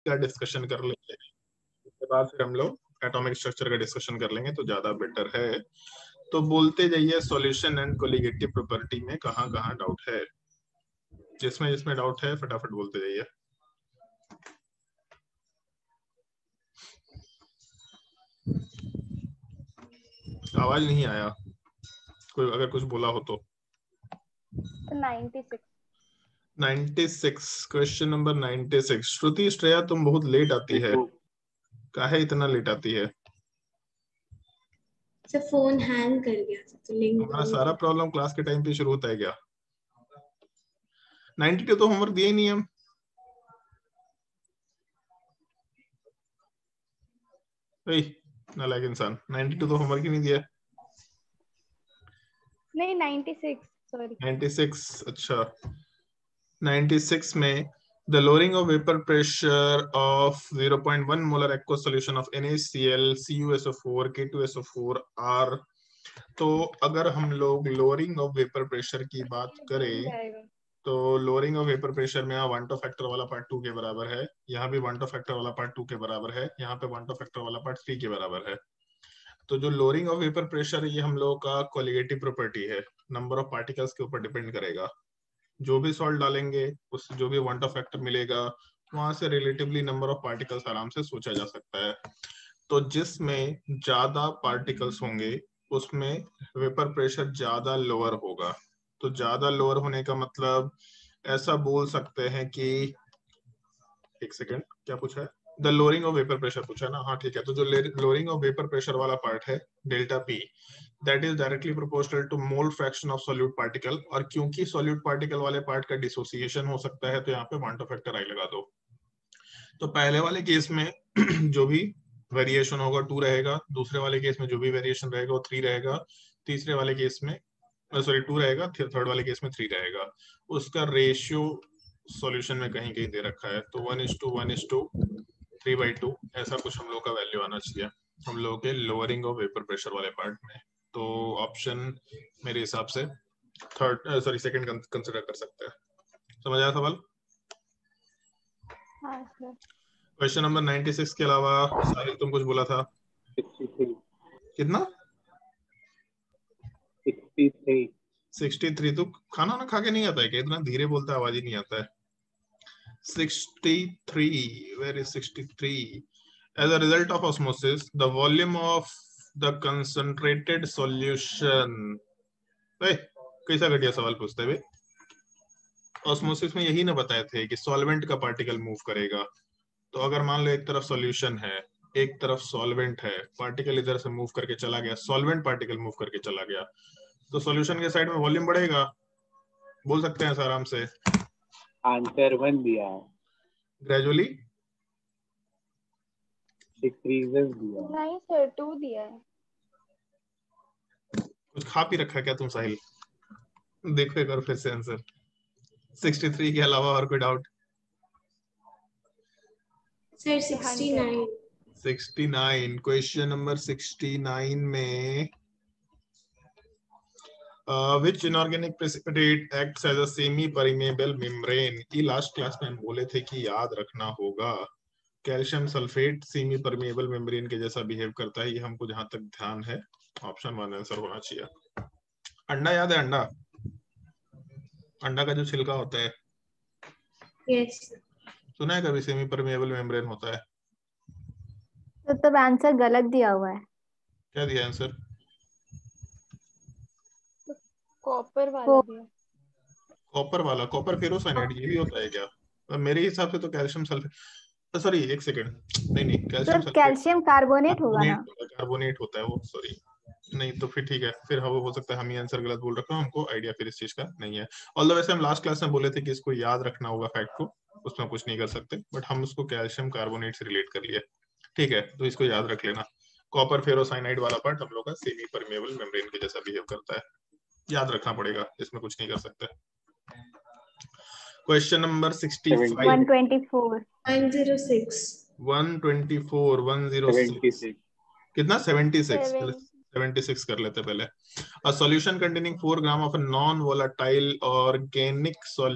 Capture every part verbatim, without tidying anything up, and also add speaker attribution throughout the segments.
Speaker 1: का डिस्कशन कर लेंगे, उसके बाद फिर हम लोग एटॉमिक स्ट्रक्चर का डिस्कशन कर लेंगे तो ज्यादा बेटर है। तो बोलते जाइए सॉल्यूशन एंड कोलिगेटिव प्रॉपर्टी में कहाँ कहाँ डाउट है, जिसमें जिसमें डाउट है फटाफट बोलते जाइए। आवाज नहीं आया, कोई अगर कुछ बोला हो तो।
Speaker 2: Ninety six
Speaker 1: ninety six, question number ninety six. Shruti Shreya तुम बहुत लेट आती है, काहे इतना लेट आती है?
Speaker 3: सर फोन हैंग कर गया था तो लिंक
Speaker 1: हमारा सारा प्रॉब्लम क्लास के टाइम पे शुरू होता है क्या? नाइन्टी टू तो होमवर्क दिए ही नहीं हम। नालायक इंसान, नाइन्टी टू तो होमवर्क ही नहीं दिया।
Speaker 2: नहीं ninety six sorry
Speaker 1: ninety six, अच्छा। नाइन्टी सिक्स में the lowering of vapor pressure of zero point one molar aqueous solution of NaCl, C u S O four, K two S O four R। तो अगर हम लोग lowering of vapor pressure की बात करें तो lowering of vapor pressure में यहाँ वन टू फैक्टर वाला पार्ट टू के बराबर है, यहाँ भी वन टू फैक्टर वाला पार्ट टू के बराबर है, यहाँ पे वन टू फैक्टर वाला पार्ट थ्री के बराबर है। तो जो lowering of vapor pressure ये हम लोग का कोलिगेटिव प्रॉपर्टी है, नंबर ऑफ पार्टिकल्स के ऊपर डिपेंड करेगा। जो भी सॉल्ट डालेंगे उससे जो भी वन टू फैक्टर मिलेगा वहां से रिलेटिवली नंबर ऑफ पार्टिकल्स आराम से सोचा जा सकता है। तो जिसमें ज्यादा पार्टिकल्स होंगे उसमें वेपर प्रेशर ज्यादा लोअर होगा। तो ज्यादा लोअर होने का मतलब ऐसा बोल सकते हैं कि, एक सेकेंड क्या पूछा है? The lowering of vapour pressure पूछा ना, हाँ ठीक है। तो जो लोअरिंग ऑफ वेपर प्रेशर वाला पार्ट है delta P, that is directly proportional to mole fraction of solute particle. और क्योंकि सॉल्यूट पार्टिकल वाले पार्ट का डिसोसिएशन हो सकता है तो यहाँ पे वन टू फैक्टर आई लगा दो। तो पहले वाले केस में जो भी वेरिएशन होगा टू रहेगा, दूसरे वाले केस में जो भी वेरिएशन रहेगा वो थ्री रहेगा, तीसरे वाले केस में सॉरी टू रहेगा, थर्ड वाले केस में थ्री रहेगा। उसका रेशियो सॉल्यूशन में कहीं कहीं दे रखा है, तो one is to one is to three by two ऐसा कुछ हम लोग का वैल्यू आना चाहिए हम लोग के लोअरिंग ऑफ वेपर प्रेशर वाले पार्ट में। तो ऑप्शन मेरे हिसाब से थर्ड सॉरी सेकंड कंसीडर कर सकते हैं। समझ आया सवाल?
Speaker 2: हाँ sir.
Speaker 1: Question number ninety six के अलावा साहिल तुम कुछ बोला था? कितना?
Speaker 4: Sixty three.
Speaker 1: Sixty three. तो खाना ना खा के नहीं आता है क्या? इतना धीरे बोलता है, आवाज ही नहीं आता है। Sixty three, where is sixty three? As a result of osmosis, the volume of the concentrated solution। कैसा घटिया सवाल पूछते हैं? ऑस्मोसिस में यही ना बताए थे कि सॉल्वेंट का पार्टिकल मूव करेगा। तो अगर मान लो एक तरफ सॉल्यूशन है, एक तरफ सॉल्वेंट है, पार्टिकल इधर से मूव करके चला गया, सॉल्वेंट पार्टिकल मूव करके चला गया, तो सॉल्यूशन के साइड में वॉल्यूम बढ़ेगा। बोल सकते हैं आराम से।
Speaker 4: आंसर वन दिया है,
Speaker 1: ग्रेजुअली
Speaker 4: डिक्रीजेस दिया है।
Speaker 2: नहीं सर टू दिया है।
Speaker 1: कुछ खा पी रखा है क्या तुम साहिल? देखो एक बार फिर से आंसर। सिक्सटी थ्री के अलावा और कोई doubt?
Speaker 3: Sir sixty nine.
Speaker 1: Sixty nine, question number sixty nine में Uh, which inorganic precipitate acts as a semi-permeable membrane? ये लास्ट क्लास में हम बोले थे कि याद रखना होगा। Calcium sulphate semi permeable membrane के जैसा बिहेव करता है, ये हमको जहां तक ध्यान है ऑप्शन वन आंसर होना चाहिए। अंडा याद है? अंडा अंडा का जो छिलका होता है,
Speaker 3: यस
Speaker 1: सुना है कभी सेमी परमेबल मेम्ब्रेन होता है?
Speaker 2: तो तब आंसर गलत दिया हुआ है।
Speaker 1: क्या दिया आंसर?
Speaker 2: कॉपर वाला दिया।
Speaker 1: कॉपर वाला? कॉपर फेरोसाइनाइड ये भी होता है क्या? मेरे हिसाब से तो कैल्शियम सल्फेट, सॉरी एक सेकंड, नहीं नहीं कैल्शियम सल्फेट
Speaker 2: कैल्शियम कार्बोनेट होगा ना?
Speaker 1: कार्बोनेट होता है वो, सॉरी नहीं तो फिर ठीक है, फिर हाँ वो हो सकता है हम ही आंसर गलत बोल रखा हूँ, हमको आइडिया फिर इस चीज का नहीं है। ऑल्दो वैसे हम लास्ट क्लास में बोले थे कि इसको याद रखना होगा फैक्ट को, उसमें कुछ नहीं कर सकते, बट हम उसको कैल्शियम कार्बोनेट से रिलेट कर लिए। ठीक है तो इसको याद रख लेना। कॉपर फेरोसाइनाइड वाला पार्ट हम लोग का सेमी परमेबल मेम्ब्रेन के जैसा बिहेव करता है, याद रखना पड़ेगा, इसमें कुछ नहीं कर सकते। Question number sixty five.
Speaker 2: One twenty four.
Speaker 3: One zero six.
Speaker 1: One twenty four, one zero six. कितना? Seventy six. सेवेंटी सिक्स कर लेते पहले। A solution containing four gram of a non-volatile organic solute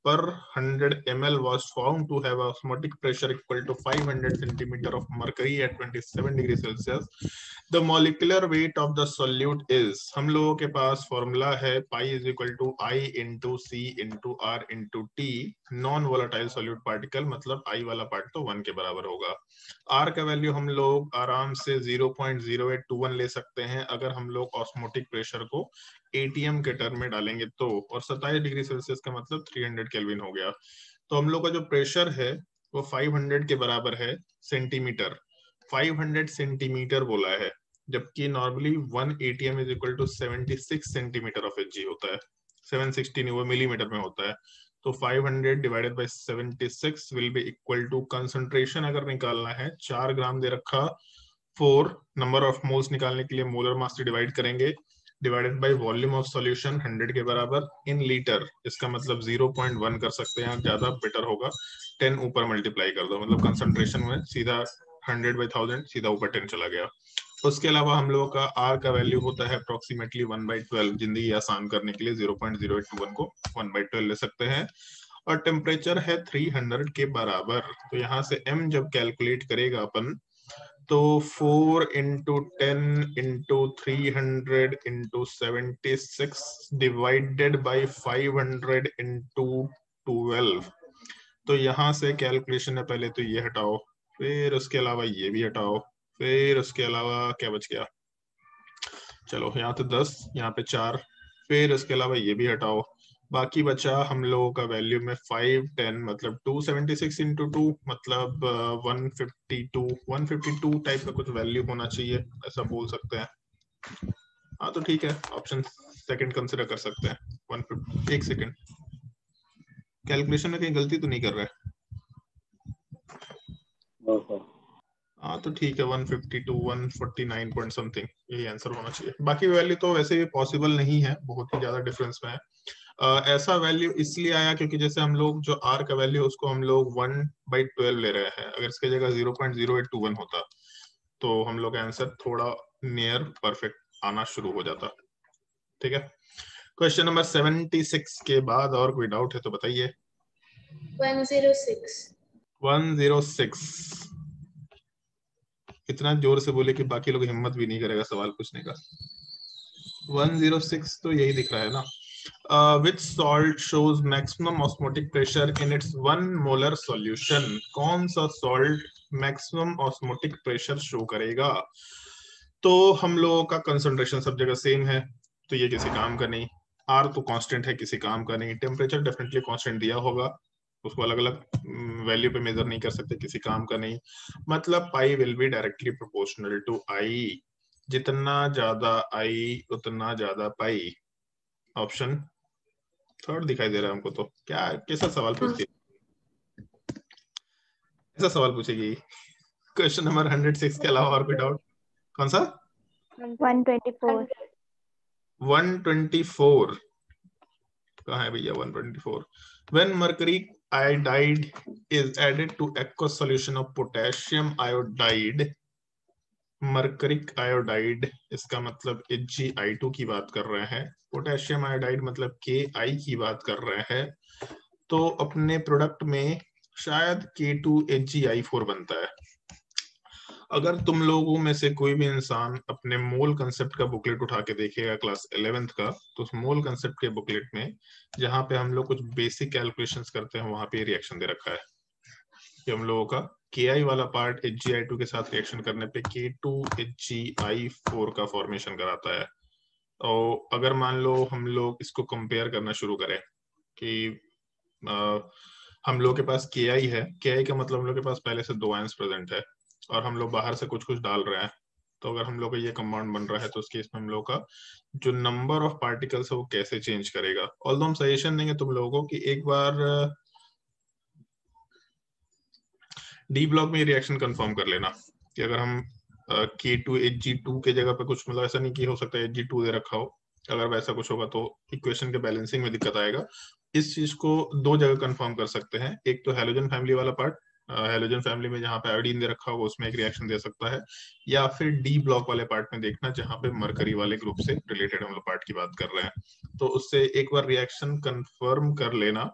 Speaker 1: per one hundred milliliters was found to have osmotic pressure equal to five hundred centimeter of mercury at twenty-seven degrees Celsius. The molecular weight of the solute is, हम लोगों के पास formula है pi is equal to I into C into R into T, non volatile solute particle, मतलब I वाला part तो one के बराबर होगा. R का वैल्यू हम लोग आराम से zero point zero eight two one ले सकते हैं अगर हम लोग ऑस्मोटिक प्रेशर को एटीएम के टर्म में डालेंगे तो, और सत्ताईस डिग्री सेल्सियस का मतलब तीन सौ केल्विन हो गया. तो हम लोग का जो प्रेशर है वो पाँच सौ के बराबर है सेंटीमीटर, पाँच सौ सेंटीमीटर बोला है, जबकि normally one ATM is equal to छिहत्तर सेंटीमीटर ऑफ एच जी होता है, सात सौ साठ नहीं वो मिलीमीटर में होता है. तो पाँच सौ डिवाइडेड बाय छिहत्तर will be equal to, concentration अगर निकालना है चार ग्राम दे रखा, फोर नंबर ऑफ मोल्स निकालने के लिए मोलर मास से डिवाइड करेंगे, divided by volume of solution सौ के बराबर इन लीटर, इसका मतलब zero point one कर सकते हैं, ज्यादा बेटर होगा टेन ऊपर मल्टीप्लाई कर दो, मतलब कंसंट्रेशन में सीधा हंड्रेड बाई थाउजेंड सीधा ऊपर टेन चला गया. उसके अलावा हम लोगों का R का वैल्यू होता है अप्रोक्सीमेटली वन बाई ट्वेल्व, जिंदगी आसान करने के लिए zero point zero eight two one को वन बाई ट्वेल्व ले सकते हैं, और टेम्परेचर है तीन सौ के बराबर. तो यहाँ से M जब कैलकुलेट करेगा अपन तो four into ten into three hundred into seventy six divided by five hundred into twelve. तो यहाँ से कैलकुलेशन है, पहले तो ये हटाओ, फिर उसके अलावा ये भी हटाओ, फिर उसके अलावा क्या बच गया, चलो यहाँ तो दस, यहाँ पे चार, फिर उसके अलावा ये भी हटाओ, बाकी बचा हम लोगों का वैल्यू में फाइव टेन, मतलब two seventy six into two, मतलब one fifty two, one fifty two type का कुछ वैल्यू होना चाहिए, ऐसा बोल सकते हैं. हाँ तो ठीक है, ऑप्शन सेकंड कंसिडर कर सकते हैं. वन फिफ्टी, एक सेकंड, कैलकुलेशन में कहीं गलती तो नहीं कर रहा है? हाँ तो ठीक है, one fifty two, one forty nine point something यही आंसर होना चाहिए. बाकी वैल्यू तो वैसे भी पॉसिबल नहीं है, बहुत ही ज्यादा डिफरेंस में है. Uh, ऐसा वैल्यू इसलिए आया क्योंकि जैसे हम लोग जो R का वैल्यू उसको हम लोग वन बाई ट्वेल्व ले रहे हैं, अगर इसकी जगह zero point zero eight two one होता तो हम लोग का आंसर थोड़ा नियर परफेक्ट आना शुरू हो जाता. ठीक है, क्वेश्चन नंबर सेवेंटी सिक्स के बाद और कोई डाउट है तो बताइए.
Speaker 3: one oh six.
Speaker 1: one oh six, इतना जोर से बोले कि बाकी लोग हिम्मत भी नहीं करेगा सवाल पूछने का. one oh six तो यही दिख रहा है ना. Uh, which salt shows maximum osmotic pressure in its one molar solution? कौन सा salt maximum osmotic pressure show करेगा? तो हम लोगों का concentration सब जगह सेम है, तो ये किसी काम का नहीं. R तो कांस्टेंट है, किसी काम का नहीं. टेम्परेचर डेफिनेटली कांस्टेंट दिया होगा, उसको अलग अलग वैल्यू पे मेजर नहीं कर सकते, किसी काम का नहीं. मतलब pi will be directly proportional to I, जितना ज्यादा आई उतना ज्यादा पाई. ऑप्शन थर्ड दिखाई दे रहा है हमको. तो क्या कैसा सवाल पूछती है, ऐसा सवाल पूछेगी? Question number one oh six के अलावा और कोई डाउट? कौन सा?
Speaker 2: one twenty-four.
Speaker 1: one twenty-four कहाँ है भैया? one twenty-four. When mercury iodide is added to aqueous solution of potassium iodide, mercuric iodide, इसका मतलब एच जी आई टू की बात कर रहे हैं. पोटेशियम आयोडाइड मतलब के आई की बात कर रहे हैं. तो अपने प्रोडक्ट में शायद K two H G I four बनता है. अगर तुम लोगों में से कोई भी इंसान अपने मोल कंसेप्ट का बुकलेट उठा के देखेगा क्लास इलेवेंथ का, तो उस मोल कंसेप्ट के बुकलेट में जहां पे हम लोग कुछ बेसिक कैलकुलेशंस करते हैं वहां पे रिएक्शन दे रखा है कि हम लोगों का के आई वाला part H G I two के साथ रिएक्शन करने पे K two H G I four का फॉर्मेशन कराता है. और अगर मान लो हम लोग इसको कंपेयर करना शुरू करें कि आ, हम लोग के पास के आई है, के आई का मतलब हम लोग के पास पहले से दो आयंस प्रेजेंट है और हम लोग बाहर से कुछ कुछ डाल रहे हैं, तो अगर हम लोग का ये कंपाउंड बन रहा है तो उस केस में हम लोग का जो नंबर ऑफ पार्टिकल्स है वो कैसे चेंज करेगा. ऑल्दो हम सजेशन देंगे तुम लोगों को कि एक बार डी ब्लॉक में रिएक्शन कंफर्म कर लेना कि अगर हम के टू एच जी टू के जगह पे कुछ, मतलब ऐसा नहीं कि हो सकता है एच जी टू दे रखा हो, अगर वैसा कुछ होगा तो इक्वेशन के बैलेंसिंग में दिक्कत आएगा. इस चीज को दो जगह कंफर्म कर सकते हैं. एक तो हैलोजन फैमिली वाला पार्ट, हैलोजन फैमिली में जहाँ पे आयोडीन दे रखा होगा उसमें एक रिएक्शन दे सकता है, या फिर डी ब्लॉक वाले पार्ट में देखना जहाँ पे मरकरी वाले ग्रुप से रिलेटेड हम लोग पार्ट की बात कर रहे हैं. तो उससे एक बार रिएक्शन कंफर्म कर लेना,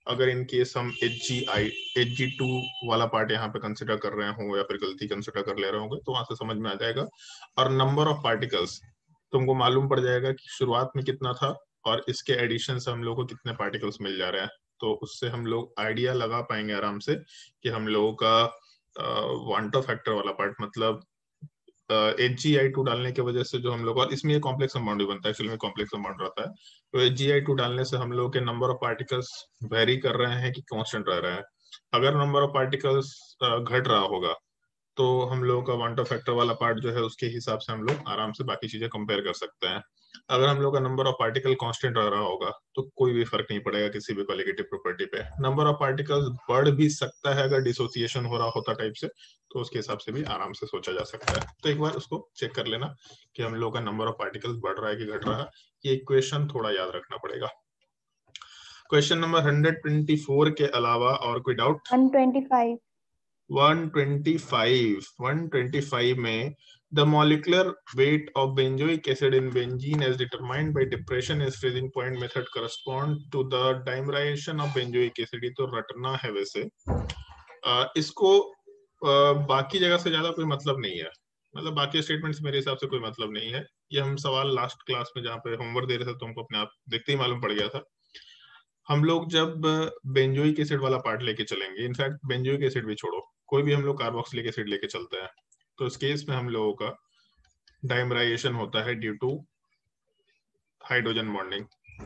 Speaker 1: अगर इन केस हम H G I H G two वाला पार्ट यहाँ पे कंसिडर कर रहे हों या फिर गलती कंसिडर कर ले रहे होंगे तो वहां से समझ में आ जाएगा। और नंबर ऑफ पार्टिकल्स तुमको मालूम पड़ जाएगा कि शुरुआत में कितना था और इसके एडिशन से हम लोग को कितने पार्टिकल्स मिल जा रहे हैं। तो उससे हम लोग आइडिया लगा पाएंगे आराम से कि हम लोगों का वांटो फैक्टर वाला पार्ट मतलब एच जी आई टू डालने की वजह से जो हम लोग, और इसमें ये कॉम्प्लेक्स अमाउंट भी बनता है, एक्चुअली में कॉम्प्लेक्स अमाउंट रहता है। तो एच जी आई टू डालने से हम लोग के नंबर ऑफ पार्टिकल्स वेरी कर रहे हैं कि कांस्टेंट रह रहा है। अगर नंबर ऑफ पार्टिकल्स घट रहा होगा तो हम लोगों का वांटो फैक्टर वाला पार्ट जो है उसके हिसाब से हम लोग आराम से बाकी चीजें कंपेयर कर सकते हैं। अगर हम लोग का नंबर ऑफ पार्टिकल कांस्टेंट रह रहा होगा तो कोई भी फर्क नहीं पड़ेगा किसी भी कॉलिगेटिव प्रॉपर्टी पे। नंबर ऑफ पार्टिकल्स बढ़ भी सकता है अगर डिसोसिएशन हो रहा होता टाइप से, तो उसके हिसाब से भी आराम से सोचा जा सकता है। तो एक बार उसको चेक कर लेना कि हम लोग का नंबर ऑफ पार्टिकल्स बढ़ रहा है कि घट रहा है। ये इक्वेशन थोड़ा याद रखना पड़ेगा। Question number hundred twenty four के अलावा और कोई doubt?
Speaker 2: One twenty five
Speaker 1: one twenty five one twenty five में the molecular weight of benzoic acid in benzene as determined by depression as freezing point method correspond to the dimerization of benzoic acid। तो रटना है वैसे आ, इसको आ, बाकी जगह से ज्यादा कोई मतलब नहीं है, मतलब बाकी स्टेटमेंट्स मेरे हिसाब से कोई मतलब नहीं है। ये हम सवाल लास्ट क्लास में जहाँ पे होमवर्क दे रहे थे तो हमको अपने आप देखते ही मालूम पड़ गया था। हम लोग जब बेंजोइक एसिड वाला पार्ट लेके चलेंगे, इनफैक्ट बेंजोइक एसिड भी छोड़ो, कोई भी हम लोग कार्बोक्सिलिक एसिड लेके चलते हैं तो इस केस में हम लोगों का डाइमराइजेशन होता है ड्यू टू हाइड्रोजन बॉन्डिंग,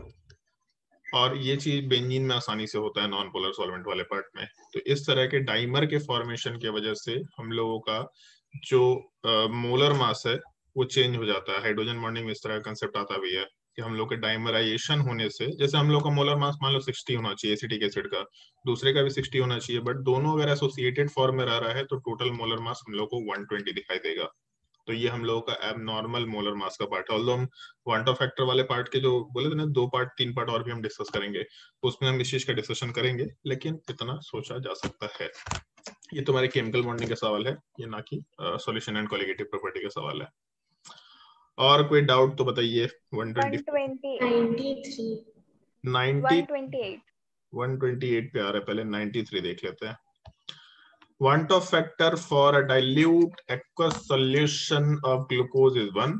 Speaker 1: और ये चीज बेंजीन में आसानी से होता है नॉन पोलर सॉल्वेंट वाले पार्ट में। तो इस तरह के डाइमर के फॉर्मेशन की वजह से हम लोगों का जो मोलर मास है वो चेंज हो जाता है। हाइड्रोजन बॉन्डिंग में इस तरह का कंसेप्ट आता भी है कि हम लोग के डाइमराइजेशन होने से, जैसे हम लोग का मोलर मास मान लो सिक्सटी होना चाहिए एसिटिक एसिड का, दूसरे का भी सिक्सटी होना चाहिए, बट दोनों अगर एसोसिएटेड फॉर्म में रह रहा है तो टोटल मोलर मास हम लोग को वन ट्वेंटी दिखाई देगा। तो ये हम लोगों का एबनॉर्मल मोलर मास का पार्ट है। ऑल्दो हम वांटो फैक्टर वाले पार्ट के जो बोले थे ना दो पार्ट तीन पार्ट और भी हम डिस्कस करेंगे, उसमें हम इस चीज का डिस्कशन करेंगे, लेकिन इतना सोचा जा सकता है। ये तुम्हारे केमिकल बॉन्डिंग का सवाल है, ये ना कि सॉल्यूशन एंड कॉलिगेटिव प्रॉपर्टी का सवाल है। और कोई डाउट तो बताइए। One twenty
Speaker 3: ninety three
Speaker 1: ninety one twenty eight पे आ रहा है, पहले नाइन्टी थ्री देख लेते हैं। Want of factor for a dilute aqueous solution of glucose is one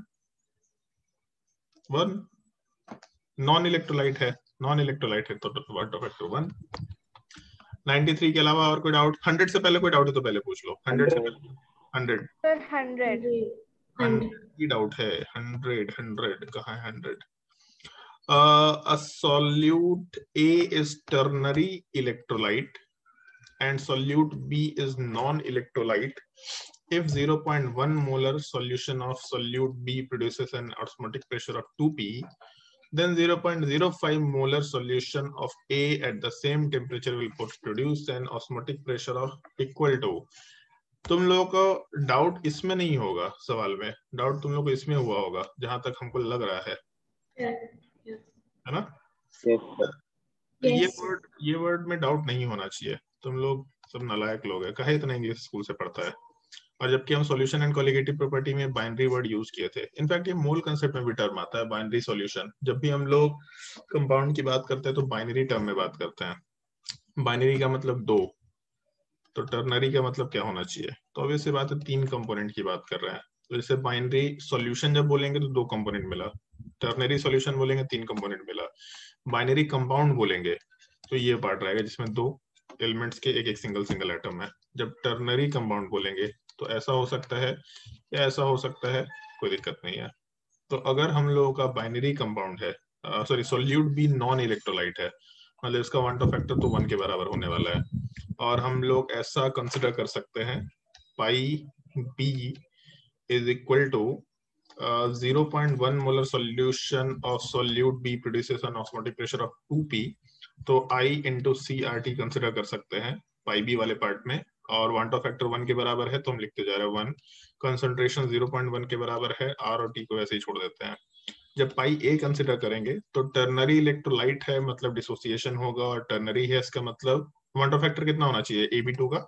Speaker 1: one non electrolyte है, नॉन इलेक्ट्रोलाइट है तो want of factor one. Ninety three के अलावा और कोई डाउट? हंड्रेड से पहले कोई डाउट है तो पहले पूछ लो। हंड्रेड से पहले हंड्रेड
Speaker 2: हंड्रेड
Speaker 1: हंड्रेड की डाउट है। हंड्रेड हंड्रेड कहाँ है hundred? a solute A is ternary electrolyte and solute B is non-electrolyte. If zero point one molar solution of solute B produces an osmotic pressure of two P, then zero point zero five molar solution of A at the same temperature will produce an osmotic pressure of equal to। तुम लोगों को doubt इसमें नहीं होगा, सवाल में doubt तुम लोग को इसमें हुआ होगा जहां तक हमको लग रहा है, है ना?
Speaker 4: Yes, sir.
Speaker 1: तो ये
Speaker 3: Yes.
Speaker 1: वर्ड ये वर्ड में डाउट नहीं होना चाहिए। तुम लोग सब नालायक लोग हैं, कहे इतना इंग्लिश स्कूल से पढ़ता है। और जबकि हम सॉल्यूशन एंड कॉलिगेटिव प्रॉपर्टी में बाइनरी वर्ड यूज किए थे, इनफैक्ट ये मूल कंसेप्ट में भी टर्म आता है बाइनरी सॉल्यूशन। जब भी हम लोग कंपाउंड की बात करते हैं तो बाइनरी टर्म में बात करते हैं। बाइनरी का मतलब दो, तो टर्नरी का मतलब क्या होना चाहिए? तो ऑब्वियस सी बात है तीन कंपोनेंट की बात कर रहे हैं। तो जैसे बाइनरी सॉल्यूशन जब बोलेंगे तो दो कंपोनेंट मिला, टर्नरी सॉल्यूशन बोलेंगे तीन कंपोनेंट मिला, बाइनरी कंपाउंड बोलेंगे तो ये पार्ट रहेगा जिसमें दो एलिमेंट्स के एक एक सिंगल सिंगल एटम है। जब टर्नरी कंपाउंड बोलेंगे तो ऐसा हो सकता है या ऐसा हो सकता है, कोई दिक्कत नहीं है। तो अगर हम लोगों का बाइनरी कंपाउंड है, सॉरी सोल्यूट भी नॉन इलेक्ट्रोलाइट है, मतलब इसका वांटो फैक्टर तो वन के बराबर होने वाला है, और हम लोग ऐसा कंसिडर कर सकते हैं pi B is equal to zero point one molar solution of solute B produces an osmotic pressure of two P, तो I into C R T consider कर सकते हैं पाई बी वाले पार्ट में, और वांटो फैक्टर वन के बराबर है तो हम लिखते जा रहे हैं one, concentration zero point one के बराबर है, R और T को वैसे ही छोड़ देते हैं। जब पाई ए कंसिडर करेंगे तो टर्नरी इलेक्ट्रोलाइट है मतलब डिसोसिएशन होगा, और टर्नरी है इसका मतलब वांटो फैक्टर कितना होना चाहिए ए बी टू का?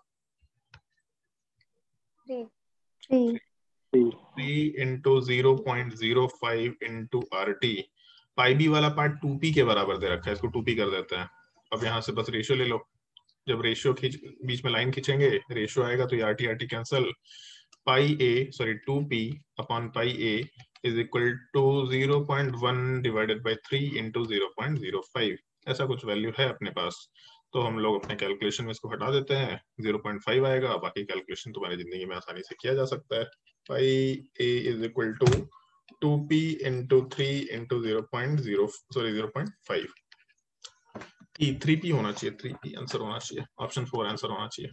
Speaker 2: Three
Speaker 1: three into zero point zero five into R T. Pi B वाला पार्ट टू पी के बराबर दे रखा है, इसको टू पी कर देते हैं, अब यहाँ से बस रेशियो ले लो, जब रेशियो खींच बीच में लाइन खींचेंगे रेशियो आएगा तो ये R T R T cancel, pi A sorry two P upon pi A is equal to zero point one divided by three into zero point zero five, ऐसा कुछ वैल्यू है अपने पास। तो हम लोग अपने कैलकुलेशन में इसको हटा देते हैं, जीरो पॉइंट फाइव आएगा, बाकी कैलकुलेशन तुम्हारी जिंदगी में आसानी से किया जा सकता है। Pi A is equal to two P into three into zero point zero sorry zero point five, three P होना चाहिए, थ्री पी आंसर होना चाहिए, ऑप्शन फोर आंसर होना चाहिए।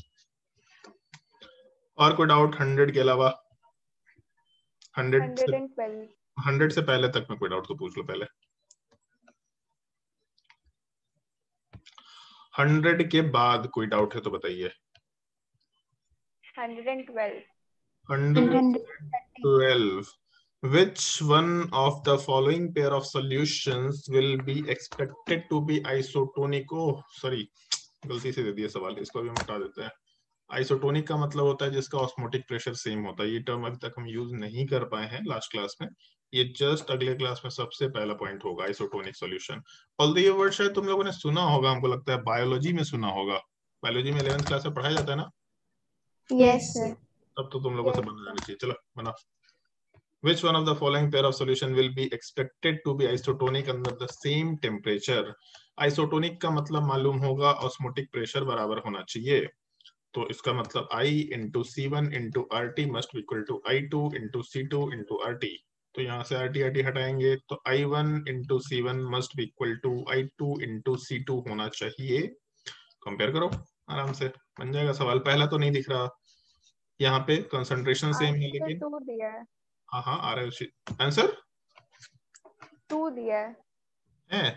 Speaker 1: और कोई डाउट हंड्रेड के अलावा? हंड्रेड से हंड्रेड से पहले तक में कोई डाउट तो पूछ लो पहले। हंड्रेड के बाद कोई डाउट है तो बताइए।
Speaker 2: Hundred twelve
Speaker 1: hundred twelve Which one of the following pair of solutions will be expected to be isotonic? Oh, sorry, गलती से दे दिया सवाल, इसको भी हम हटा देते हैं। आइसोटोनिक का मतलब होता है जिसका ऑस्मोटिक प्रेशर सेम होता है। ये टर्म अभी तक हम यूज नहीं कर पाए हैं लास्ट क्लास में, ये जस्ट अगले क्लास में सबसे पहला पॉइंट होगा आइसोटोनिक सॉल्यूशन। ऑल्दो ये वर्ड शायद तुम लोगों ने सुना होगा, हमको लगता है बायोलॉजी में सुना होगा, बायोलॉजी में इलेवेंथ क्लास में पढ़ाया जाता है ना?
Speaker 2: Yes sir.
Speaker 1: तब तो तुम लोगों से बनना जाना चाहिए। चलो बना। Which one of the following pair of solution will be expected to be isotonic under the same temperature? Isotonic का मतलब मालूम होगा ऑस्मोटिक प्रेशर बराबर होना चाहिए, तो इसका मतलब I into C one into R T must equal to I two into C two into R T. तो यहाँ से आर टी आर टी हटाएंगे तो I one into C one must be equal to I two into C two होना चाहिए। Compare करो आराम से बन जाएगा सवाल। पहला तो नहीं दिख रहा, यहाँ पे कंसंट्रेशन सेम है लेकिन
Speaker 2: टू दिया है।
Speaker 1: हाँ हाँ आ रहा है आंसर,
Speaker 2: टू दिया है,
Speaker 1: है?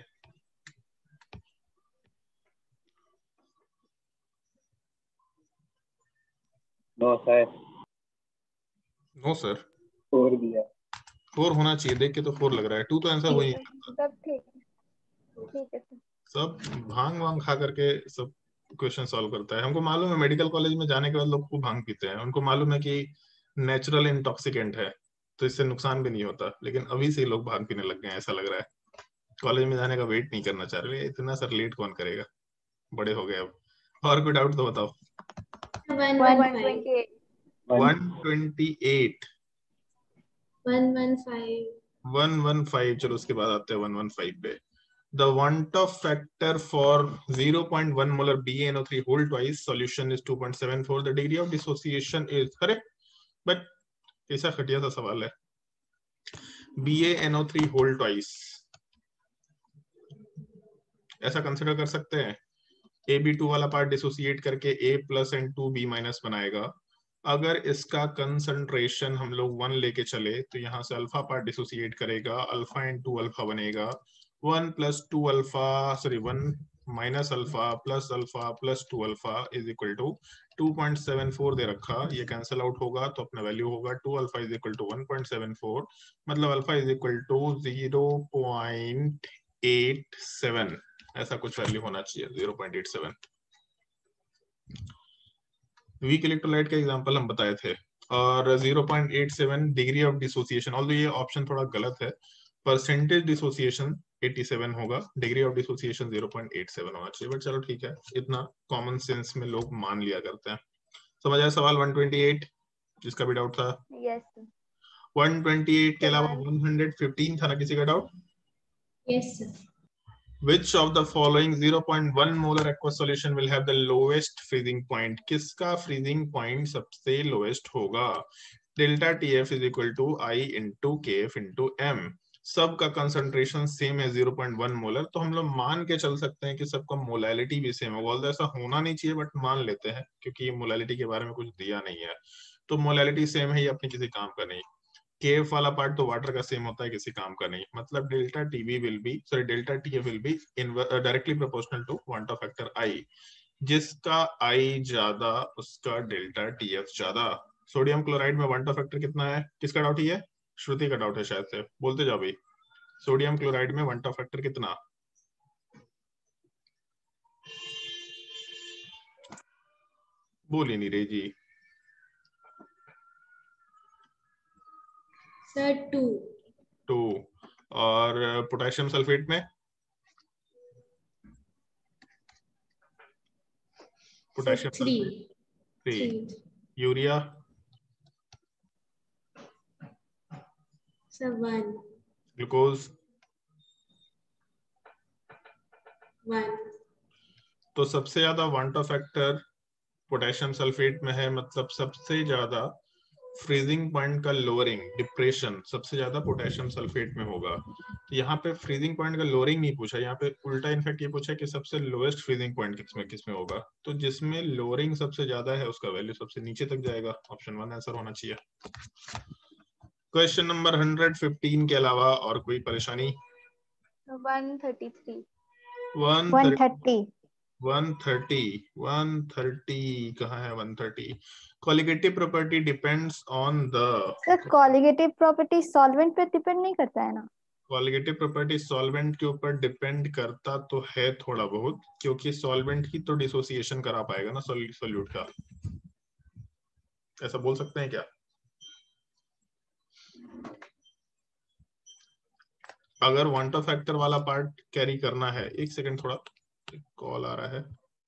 Speaker 4: No sir,
Speaker 1: no sir,
Speaker 4: four दिया।
Speaker 1: फोर होना चाहिए, देख के तो फोर लग रहा है, टू तो आंसर वही है।
Speaker 2: सब ठीक ठीक है सर।
Speaker 1: सब भांग वांग खा करके सब क्वेश्चन सॉल्व करता है। हमको मालूम है मेडिकल कॉलेज में जाने के बाद लोग खूब भांग पीते हैं, उनको मालूम है कि नेचुरल इंटॉक्सिकेंट है तो इससे नुकसान भी नहीं होता, लेकिन अभी से लोग भांग पीने लग गए हैं, ऐसा लग रहा है। कॉलेज में जाने का वेट नहीं करना चाह रहे, इतना सर लेट कौन करेगा, बड़े हो गए अब। और कोई डाउट तो बताओ।
Speaker 2: One twenty eight
Speaker 1: one twenty eight
Speaker 3: one one five
Speaker 1: one one five चलो उसके बाद आते हैं वन वन फाइव पे। The want-off factor for zero point one molar B a N O three whole twice solution is two point seven four. The degree of dissociation is correct, but ऐसा खटिया सा सवाल है। B a N O three whole twice ऐसा consider कर सकते हैं, A B two वाला पार्ट डिसोसिएट करके A plus and two B minus बनाएगा। अगर इसका कंसंट्रेशन हम लोग वन लेके चले तो यहाँ से अल्फा पार्ट डिसोसिएट करेगा, अल्फा एंड टू अल्फा बनेगा, one plus two alpha sorry one minus alpha plus alpha plus two alpha is equal to two point seven four दे रखा, ये कैंसिल आउट होगा तो अपना वैल्यू होगा two alpha is equal to one point seven four, मतलब alpha is equal to zero point eight seven, ऐसा कुछ वैल्यू होना चाहिए zero point eight seven. Week electrolyte का एग्जांपल हम बताए थे, और zero point eight seven degree of dissociation, although ये ऑप्शन थोड़ा गलत है, परसेंटेज डिसोसिएशन सत्तासी होगा, degree of dissociation zero point eight seven होना चाहिए, बट चलो ठीक है, इतना कॉमन सेंस में लोग मान लिया करते हैं। समझ आया सवाल वन ट्वेंटी एट जिसका भी डाउट था?
Speaker 2: यस।
Speaker 1: वन ट्वेंटी एट के अलावा वन फिफ्टीन था ना किसी का doubt?
Speaker 3: Yes sir.
Speaker 1: Which of the following zero point one molar aqueous solution will have the lowest freezing point? किसका freezing point सबसे lowest होगा? Delta T F is equal to I into K F into M. सबका concentration same है zero point one molar, तो हम लोग मान के चल सकते हैं कि सबका मोलैलिटी भी सेम होगा। ऑल्दो ऐसा होना नहीं चाहिए बट मान लेते हैं क्योंकि मोलैलिटी के बारे में कुछ दिया नहीं है, तो मोलैलिटी सेम है, ये अपनी किसी काम का नहीं। केएफ वाला पार्ट तो वाटर का सेम होता है, किसी काम का नहीं, मतलब delta TV will be sorry delta TF will be directly proportional to van't Hoff factor I, जिसका आई ज्यादा उसका डेल्टा टीएफ ज्यादा। सोडियम क्लोराइड में वांट ऑफ फैक्टर कितना है? किसका डाउट है? श्रुति का डाउट है शायद से, बोलते जाओ भाई। सोडियम क्लोराइड में वांट ऑफ फैक्टर कितना? बोल ही नहीं रही जी।
Speaker 3: Sir two.
Speaker 1: टू। और पोटेशियम सल्फेट में? Potassium
Speaker 3: three
Speaker 1: three,
Speaker 3: three
Speaker 1: urea
Speaker 3: sir one
Speaker 1: glucose
Speaker 3: one.
Speaker 1: तो सबसे ज्यादा वांटा फैक्टर पोटेशियम सल्फेट में है, मतलब सबसे ज्यादा फ्रीजिंग पॉइंट का लोअरिंग डिप्रेशन सबसे ज्यादा पोटेशियम सल्फेट में होगा। यहाँ पे फ्रीजिंग पॉइंट का लोअरिंग नहीं पूछा, यहाँ पे उल्टा इनफैक्ट ये पूछा कि सबसे लोएस्ट फ्रीजिंग पॉइंट किसमें किसमें होगा। तो जिसमें लोअरिंग सबसे ज्यादा है उसका वैल्यू सबसे नीचे तक जाएगा। ऑप्शन वन आंसर होना चाहिए। क्वेश्चन नंबर हंड्रेड फिफ्टीन के अलावा और कोई परेशानी?
Speaker 2: One thirty three
Speaker 1: one
Speaker 2: one thirty
Speaker 1: one thirty one thirty कहाँ है? One thirty qualitative property depends on the.
Speaker 2: Sir colligative property solvent पे डिपेंड नहीं करता है ना?
Speaker 1: क्वालिटेटिव प्रॉपर्टी सॉल्वेंट के ऊपर डिपेंड करता तो है थोड़ा बहुत, क्योंकि सॉल्वेंट ही तो डिसोसिएशन करा पाएगा ना सॉल्यूट का। ऐसा बोल सकते हैं क्या? अगर वांटा फैक्टर वाला पार्ट कैरी करना है, एक सेकंड थोड़ा कॉल आ रहा है।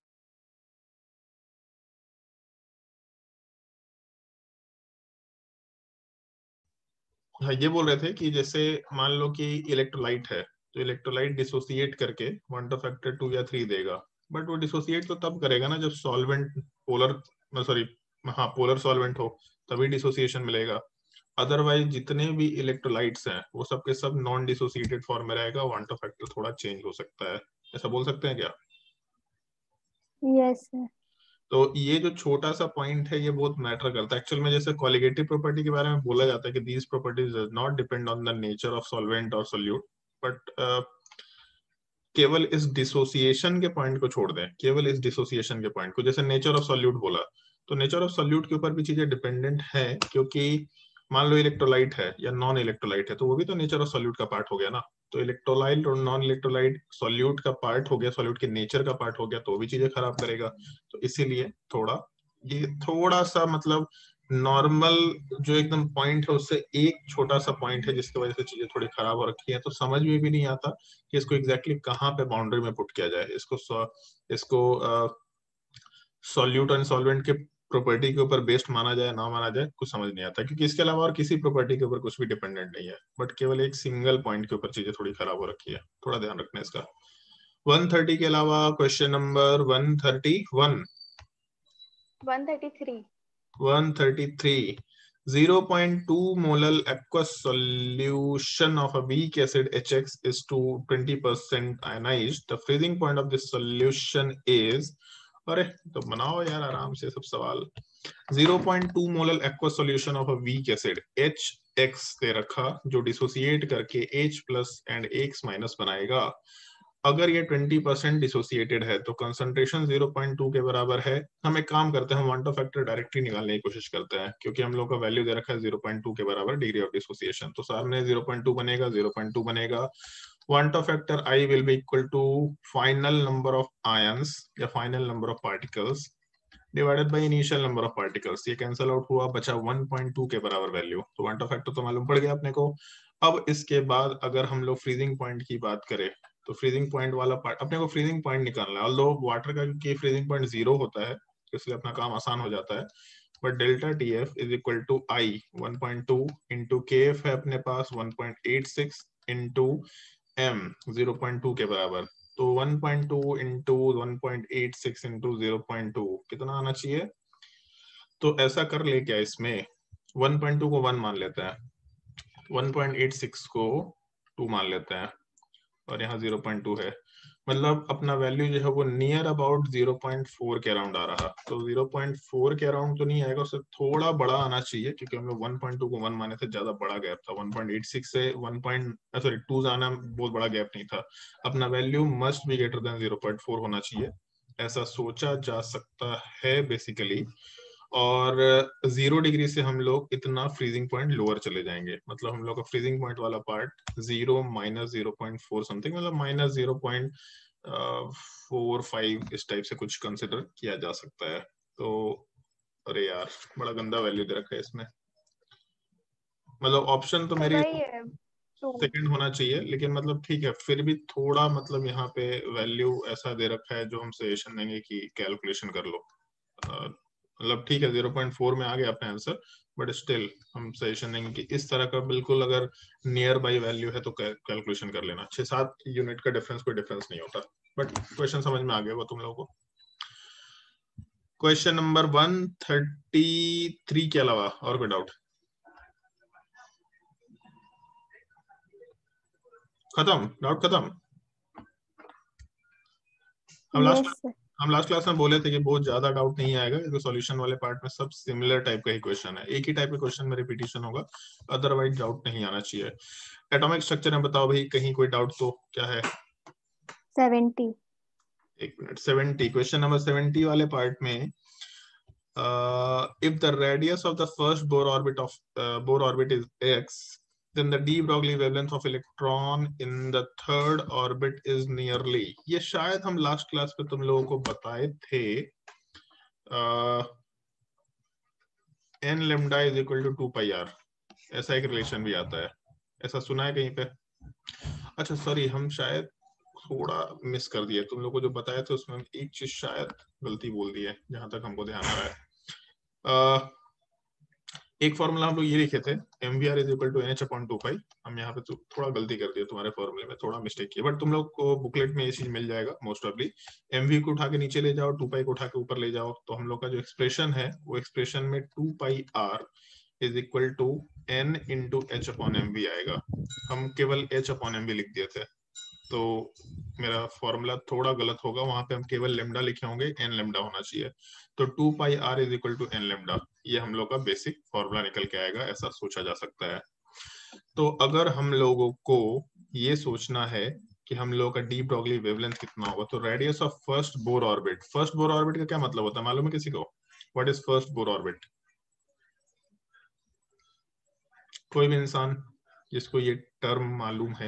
Speaker 1: हाँ, ये बोल रहे थे कि जैसे मान लो कि इलेक्ट्रोलाइट है, तो इलेक्ट्रोलाइट डिसोसिएट करके वांटा फैक्टर टू या थ्री देगा, बट वो डिसोसिएट तो तब करेगा ना जब सॉल्वेंट पोलर सॉरी हाँ पोलर सॉल्वेंट हो, तभी डिसोसिएशन मिलेगा। अदरवाइज जितने भी इलेक्ट्रोलाइट्स हैं वो सब के सब नॉन डिसोसिएटेड फॉर्म में रहेगा, वांटा फैक्टर थोड़ा चेंज हो सकता है। ऐसा बोल सकते हैं क्या?
Speaker 2: Yes sir.
Speaker 1: तो ये जो छोटा सा पॉइंट है ये बहुत मैटर करता है एक्चुअल में। जैसे क्वालिटेटिव प्रॉपर्टी के बारे में बोला जाता है कि these properties does not depend on the nature of solvent और सोल्यूट, बट केवल इस डिसोसिएशन के पॉइंट को छोड़ दें, केवल इस डिसोसिएशन के पॉइंट को, जैसे नेचर ऑफ सोल्यूट बोला, तो नेचर ऑफ सोल्यूट के ऊपर भी चीजें डिपेंडेंट है, क्योंकि मान लो इलेक्ट्रोलाइट है या नॉन इलेक्ट्रोलाइट है तो वो भी तो नेचर ऑफ सोल्यूट का पार्ट हो गया ना। तो इलेक्ट्रोलाइट और नॉन इलेक्ट्रोलाइट सोल्यूट का पार्ट हो गया, सोल्यूट के नेचर का पार्ट हो गया, तो भी चीजें खराब करेगा। तो इसीलिए थोड़ा ये थोड़ा सा मतलब नॉर्मल जो एकदम पॉइंट है उससे एक छोटा सा पॉइंट है जिसकी वजह से चीजें थोड़ी खराब हो रखी है। तो समझ में भी नहीं आता कि इसको एग्जैक्टली कहाँ पे बाउंड्री में पुट किया जाए। इसको इसको सॉल्यूट एंड सॉल्वेंट के प्रॉपर्टी के ऊपर बेस्ड माना जाए ना माना जाए, कुछ समझ नहीं आता, क्योंकि इसके अलावा और किसी प्रॉपर्टी के ऊपर कुछ भी डिपेंडेंट नहीं है, बट केवल एक सिंगल पॉइंट के ऊपर चीजें थोड़ी खराब हो रखी है। थोड़ा ध्यान रखना इसका। वन थर्टी के अलावा question number one thirty one
Speaker 2: one thirty three
Speaker 1: one thirty three zero point two molar aqueous solution of a weak acid H X is to twenty percent ionized. The freezing point of this solution is, अरे तो बनाओ यार आराम से सब सवाल। zero point two molar aqueous solution of a weak acid H X दे रखा, जो डिसोसिएट करके H plus and X minus बनाएगा। अगर ये ट्वेंटी परसेंट डिसोसिएटेड है तो कंसंट्रेशन zero point two के बराबर है। हम एक काम करते हैं, हम वांटा फैक्टर डायरेक्टली निकालने की कोशिश करते हैं, क्योंकि हम लोग का वैल्यू दे रखा है zero point two के बराबर डिग्री ऑफ डिसोसिएशन। तो सामने zero point two बनेगा, zero point two बनेगा। Van't Hoff factor I will be equal to final number of ions या final number of particles divided by initial number of particles. ये cancel out हुआ, बचा one point two के बराबर value. तो वांटा factor तो मालूम पड़ गया अपने को। अब इसके बाद अगर हम लोग फ्रीजिंग पॉइंट की बात करें तो फ्रीजिंग पॉइंट वाला पार्ट अपने को फ्रीजिंग पॉइंट निकालना है। ऑल्दो वाटर का क्योंकि फ्रीजिंग पॉइंट जीरो होता है इसलिए अपना काम आसान हो जाता है, but delta T F is equal to I one point two into K F है अपने पास one point eight six into M zero point two के बराबर। तो one point two into one point eight six into zero point two कितना आना चाहिए? तो ऐसा कर ले क्या, इसमें one point two को one मान लेते हैं, one point eight six को two मान लेते हैं और यहाँ zero point two है, मतलब अपना वैल्यू जो है वो near about zero point four के अराउंड आ रहा। तो zero point four के अराउंड तो नहीं आएगा, उससे थोड़ा बड़ा आना चाहिए, क्योंकि हम लोग one point two को one माने थे, ज्यादा बड़ा गैप था। one point eight six से one सॉरी two जाना बहुत बड़ा गैप नहीं था। अपना value must be greater than zero point four होना चाहिए, ऐसा सोचा जा सकता है बेसिकली। और जीरो डिग्री से हम लोग इतना फ्रीजिंग पॉइंट लोअर चले जाएंगे, मतलब हम लोग का फ्रीजिंग पॉइंट वाला part zero minus zero point four something, मतलब minus zero point four five इस टाइप से कुछ कंसिडर किया जा सकता है। तो अरे यार बड़ा गंदा वैल्यू दे रखा है इसमें, मतलब ऑप्शन तो मेरी सेकंड होना चाहिए, लेकिन मतलब ठीक है फिर भी थोड़ा मतलब यहाँ पे वैल्यू ऐसा दे रखा है जो हम सजेशन देंगे कि कैलकुलेशन कर लो। मतलब ठीक है जीरो पॉइंट फोर में आ गया अपना आंसर, बट स्टिल हम सजेशन देंगे कि इस तरह का बिल्कुल अगर नियर बाई वैल्यू है तो कैलकुलेशन कर लेना। छह सात यूनिट का डिफरेंस कोई डिफरेंस नहीं होता, बट क्वेश्चन समझ में आ गया वो तुम लोगों को। Question number one thirty three के अलावा और कोई डाउट? खत्म? डाउट खत्म? हम लास्ट
Speaker 2: यस
Speaker 1: हम लास्ट क्लास में बोले थे कि बहुत ज्यादा डाउट नहीं आएगा, क्योंकि सॉल्यूशन वाले पार्ट में सब सिमिलर टाइप का ही क्वेश्चन है, एक ही टाइप के क्वेश्चन में रिपीटिशन होगा, अदरवाइज डाउट नहीं आना चाहिए। एटॉमिक स्ट्रक्चर में बताओ भाई, कहीं कोई डाउट तो क्या है?
Speaker 2: सेवेंटी।
Speaker 1: एक minute, seventy, question number seventy वाले पार्ट में if the radius of the first Bohr orbit of Bohr orbit is X, then the de Broglie wavelength of electron in the third orbit is nearly, ये शायद हम last class पे तुम लोगों को बताए थे, N lambda is equal to two pi R, ऐसा एक रिलेशन भी आता है, ऐसा सुना है कहीं पे? अच्छा सॉरी, हम शायद थोड़ा मिस कर दिए, तुम लोग को जो बताया था उसमें एक चीज शायद गलती बोल दी है, जहां तक हमको ध्यान आ रहा है। uh, एक फॉर्मूला हम लोग ये लिखे थे, M V R is equal to N H upon two pi, हम यहाँ पे तो थोड़ा गलती कर दिया, तुम्हारे फॉर्मूले में थोड़ा मिस्टेक किया, बट तुम लोग को बुकलेट में ये चीज मिल जाएगा मोस्ट ऑफली। एम वी को उठा के नीचे ले जाओ, टू पाई को उठा के ऊपर ले जाओ, तो हम लोग का जो एक्सप्रेशन है वो एक्सप्रेशन में two pi R is equal to N into H upon M V आएगा। हम केवल एच अपॉन एम वी लिख दिए थे, तो मेरा फॉर्मूला थोड़ा गलत होगा, वहां पे हम केवल लेमडा लिखे होंगे, एन लेमडा होना चाहिए, तो two pi R is equal to N lambda, ये हम लोग का बेसिक फॉर्मूला निकल के आएगा, ऐसा सोचा जा सकता है। तो अगर हम लोगों को ये सोचना है कि हम लोग का डी ब्रॉगली वेवलेंथ कितना होगा, तो radius of first Bohr orbit, first Bohr orbit का क्या मतलब होता है मालूम है किसी को? What is first Bohr orbit? कोई भी इंसान जिसको ये टर्म मालूम है?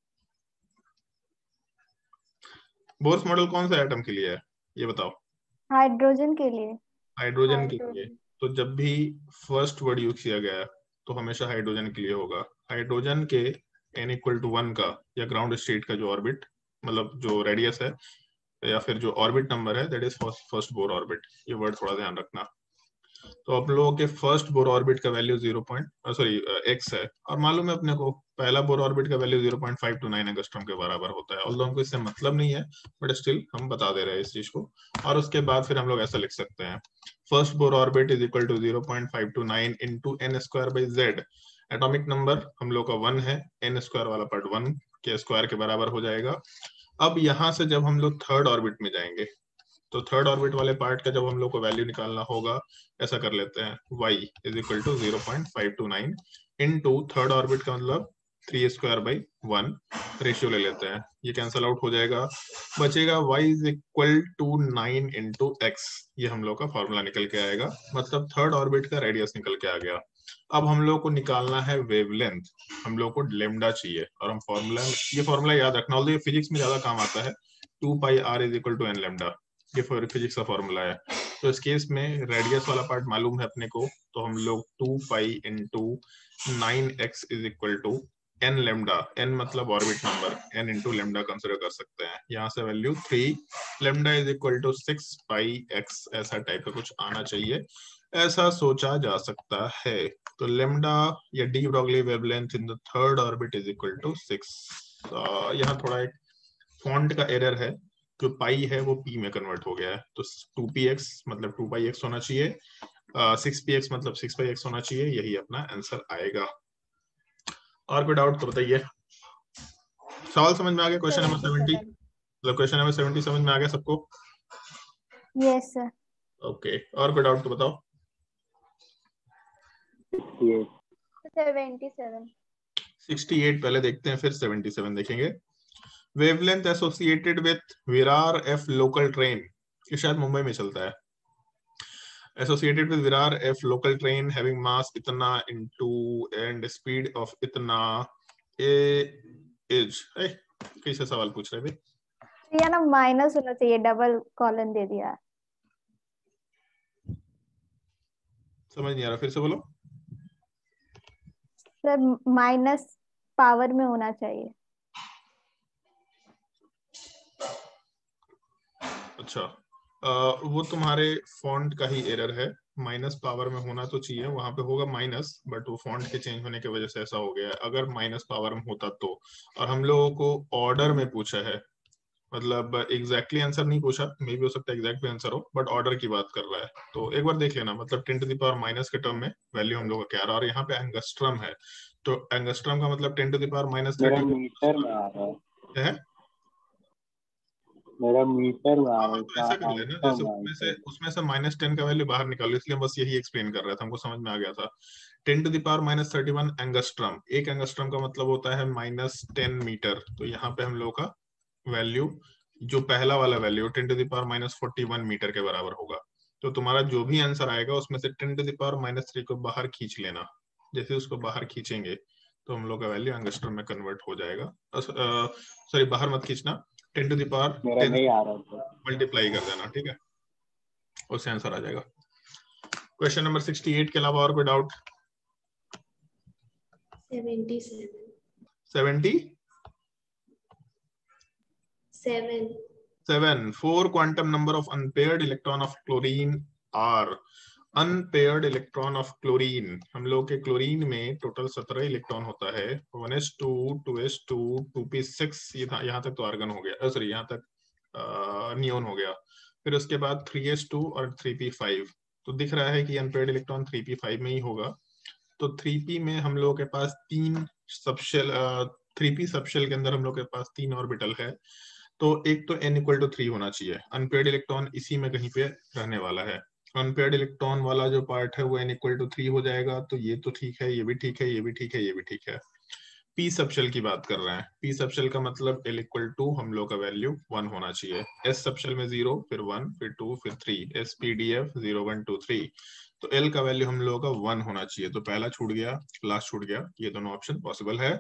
Speaker 1: बोर्स मॉडल कौन सा एटम के लिए है ये बताओ?
Speaker 2: हाइड्रोजन के लिए।
Speaker 1: हाइड्रोजन के लिए।
Speaker 2: हाइड्रोजन।
Speaker 1: तो जब भी फर्स्ट वर्ड यूज किया गया है तो हमेशा हाइड्रोजन के लिए होगा। हाइड्रोजन के एन इक्वल टू वन का या ग्राउंड स्टेट का जो ऑर्बिट, मतलब जो रेडियस है या फिर जो ऑर्बिट नंबर है, that is first Bohr orbit, ये वर्ड थोड़ा ध्यान रखना। तो आप लोगों के फर्स्ट बोर ऑर्बिट का value zero point sorry X है, और मालूम है अपने को पहला बोर ऑर्बिट का value zero point five two nine angstrom के बराबर होता है, ऑल्दो हमको इससे मतलब नहीं है, बट स्टिल हम बता दे रहे हैं इस चीज को। और उसके बाद फिर हम लोग ऐसा लिख सकते हैं, first Bohr orbit is equal to zero point five two nine into N square by Z. Atomic number हम लोग का वन है, एन स्क्वायर वाला पार्ट वन के स्क्वायर के बराबर हो जाएगा। अब यहाँ से जब हम लोग थर्ड ऑर्बिट में जाएंगे, तो थर्ड ऑर्बिट वाले पार्ट का जब हम लोग को वैल्यू निकालना होगा, ऐसा कर लेते हैं, y is equal to zero point five two nine into third orbit का मतलब three square by one, ratio ले लेते हैं, ये कैंसल आउट हो जाएगा, बचेगा y is equal to nine into X, ये हम लोग का फॉर्मूला निकल के आएगा, मतलब थर्ड ऑर्बिट का रेडियस निकल के आ गया। अब हम लोग को निकालना है वेवलेंथ, हम लोग को लेमडा चाहिए, और हम फॉर्मूला, ये फॉर्मूला याद रखना, ऑल्दो ये फिजिक्स में ज्यादा काम आता है, two pi R is equal to N lambda, ये फिजिक्स का फॉर्मूला है। तो इस केस में रेडियस वाला पार्ट मालूम है अपने को, तो हम लोग two pi into nine X is equal to N lambda, N मतलब orbit number, N into lambda consider कर सकते हैं, यहाँ से value three, lambda is equal to six pi X, ऐसा टाइप का कुछ आना चाहिए, ऐसा सोचा जा सकता है। तो लेमडा या de Broglie wavelength in the third orbit is equal to six. यहाँ थोड़ा एक फॉन्ट का एरर है, जो पाई है वो पी में कन्वर्ट हो गया है, तो टू पी एक्स मतलब टू पाई एक्स होना चाहिए, सिक्स पी एक्स मतलब सिक्स पाई एक्स होना चाहिए, यही अपना आंसर आएगा। और कोई डाउट तो बताइए? सवाल समझ में आ गया? क्वेश्चन नंबर सेवेंटी, मतलब क्वेश्चन नंबर सेवेंटी समझ में आ गया सबको?
Speaker 2: Yes sir.
Speaker 1: ओके, और कोई डाउट तो बताओ?
Speaker 2: Seventy seven.
Speaker 1: सिक्सटी एट पहले देखते हैं, फिर सेवेंटी सेवन देखेंगे। Wavelength associated with Virar F local train, ये शायद मुंबई में चलता है, associated with Virar F local train having mass इतना into and speed of इतना a is, ए कैसे सवाल पूछ रहे भाई?
Speaker 2: ये ना माइनस होना चाहिए, डबल कॉलन दे दिया है।
Speaker 1: समझ नहीं आ रहा, फिर से बोलो।
Speaker 2: सर माइनस पावर में होना चाहिए।
Speaker 1: अच्छा, वो तुम्हारे फॉन्ट का ही एरर है, माइनस पावर में होना तो चाहिए, वहां पे होगा माइनस, बट वो फॉन्ट के चेंज होने की वजह से ऐसा हो गया है। अगर माइनस पावर में होता तो, और हम लोगों को ऑर्डर में पूछा है, मतलब एग्जैक्टली आंसर नहीं पूछा, मे भी हो सकता है एग्जैक्टली आंसर हो, बट ऑर्डर की बात कर रहा है। तो एक बार देख लेना, मतलब ten to the power minus के टर्म में वैल्यू हम लोग का क्या आ रहा है, और यहाँ पे एंगस्ट्रम है, तो एंगस्ट्रम का मतलब ten to the power minus
Speaker 4: मेरा
Speaker 1: थर्टी
Speaker 4: मीटर में आ रहा है
Speaker 1: है।
Speaker 4: मेरा मीटर में आ
Speaker 1: हाँ
Speaker 4: रहा
Speaker 1: हाँ,
Speaker 4: है
Speaker 1: तो
Speaker 4: क्या
Speaker 1: ऐसा कर लेना,
Speaker 4: आंसर
Speaker 1: जैसे
Speaker 4: में
Speaker 1: उसमें से
Speaker 4: आंसर
Speaker 1: उसमें से माइनस टेन का वैल्यू बाहर निकालो, इसलिए हम बस यही एक्सप्लेन कर रहे थे, हमको समझ में आ गया था। Ten to the power minus thirty one angstrom, एक एंगस्ट्रम का मतलब होता है माइनस टेन मीटर। तो यहाँ पे हम लोग का वैल्यू, जो पहला वाला value ten to the power minus forty one metre के बराबर होगा। तो तुम्हारा जो भी आंसर आएगा उसमें से ten to the power minus three को बाहर खींच लेना। जैसे उसको बाहर खींचेंगे तो हम लोग का वैल्यू एंगस्ट्रम में कन्वर्ट हो जाएगा। सॉरी, बाहर मत खींचना, टेन टू द पावर
Speaker 4: मेरा
Speaker 1: टेन
Speaker 4: नहीं आ रहा था।
Speaker 1: मल्टीप्लाई कर देना, ठीक है, उससे आंसर आ जाएगा। क्वेश्चन नंबर सिक्सटी एट के अलावा और कोई doubt?
Speaker 3: Seventy seven
Speaker 1: seventy
Speaker 3: seven
Speaker 1: seven four quantum number of unpaired electron of chlorine are. Unpaired electron of chlorine, हम लोग के क्लोरीन में टोटल सत्रह इलेक्ट्रॉन होता है, one S two, two S two, two P six, यहाँ तक तो आर्गन हो गया, सॉरी यहाँ तक नियोन हो गया, फिर उसके बाद थ्री एस टू और थ्री पी फाइव। तो दिख रहा है कि unpaired electron three P five में ही होगा। तो थ्री पी में हम लोगों के पास तीन सबशेल, थ्री पी सबशेल के अंदर हम लोग के पास तीन ऑर्बिटल है, तो एक तो n इक्वल टू थ्री होना चाहिए, अनपेयर्ड इलेक्ट्रॉन इसी में कहीं पे रहने वाला है। अनपेयर्ड इलेक्ट्रॉन वाला जो पार्ट है वो n इक्वल टू थ्री हो जाएगा, तो ये तो ठीक है, ये भी ठीक है, ये भी ठीक है, ये भी ठीक है। पी सबशेल की बात कर रहे हैं, पी सबशेल का मतलब l इक्वल टू हम लोग का वैल्यू वन होना चाहिए, एस सबशेल में जीरो, फिर वन, फिर टू, फिर three, S P D F zero one two three, तो एल का वैल्यू हम लोगों का वन होना चाहिए। तो पहला छूट गया, लास्ट छूट गया, ये दोनों ऑप्शन पॉसिबल है।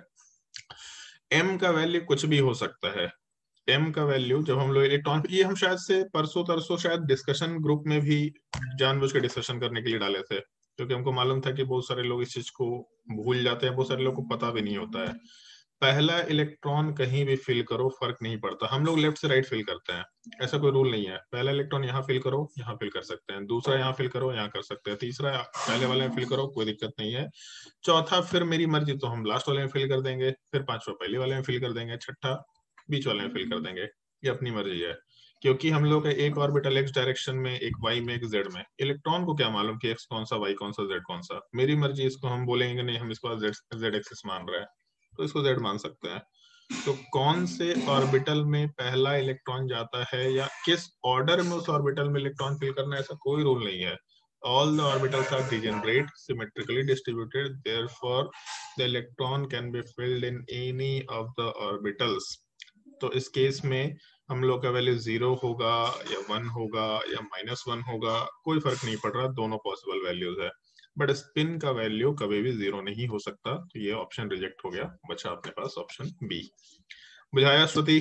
Speaker 1: एम का वैल्यू कुछ भी हो सकता है, एम का वैल्यू जब हम लोग इलेक्ट्रॉन, ये हम शायद से परसों तरसों शायद डिस्कशन ग्रुप में भी जानबूझ के डिस्कशन करने के लिए डाले थे, क्योंकि हमको मालूम था कि बहुत सारे लोग इस चीज को भूल जाते हैं, बहुत सारे लोग को पता भी नहीं होता है। पहला इलेक्ट्रॉन कहीं भी फिल करो, फर्क नहीं पड़ता, हम लोग लेफ्ट से राइट फिल करते हैं, ऐसा कोई रूल नहीं है। पहला इलेक्ट्रॉन यहाँ फिल करो, यहाँ फिल कर सकते हैं, दूसरा यहाँ फिल करो, यहाँ कर सकते हैं, तीसरा पहले वाले में फिल करो, कोई दिक्कत नहीं है, चौथा फिर मेरी मर्जी तो हम लास्ट वाले में फिल कर देंगे, फिर पांचवा पहले वाले में फिल कर देंगे, छठा बीच वाले में फिल कर देंगे, ये अपनी मर्जी है। क्योंकि हम लोग का एक ऑर्बिटल एक्स डायरेक्शन में, एक वाई में, एक जेड में, इलेक्ट्रॉन को क्या मालूम कि एक्स कौन सा, वाई कौन सा, जेड कौन सा, मेरी मर्जी, इसको हम बोलेंगे नहीं हम इसको जेड एक्सिस मान रहे हैं, तो इसको जेड मान सकते हैं। तो कौन से ऑर्बिटल में पहला इलेक्ट्रॉन जाता है या किस ऑर्डर में उस ऑर्बिटल में इलेक्ट्रॉन फिल करना है, ऐसा कोई रूल नहीं है। All the orbitals are degenerate, symmetrically distributed, therefore the electron can be filled in any of the orbitals. तो इस केस में हम लोग का वैल्यू जीरो होगा या वन होगा या माइनस वन होगा, कोई फर्क नहीं पड़ रहा, दोनों पॉसिबल वैल्यूज है, बट स्पिन का वैल्यू कभी भी जीरो नहीं हो सकता, तो ये ऑप्शन रिजेक्ट हो गया, बचा अपने पास ऑप्शन बी। बुझाया श्रुति?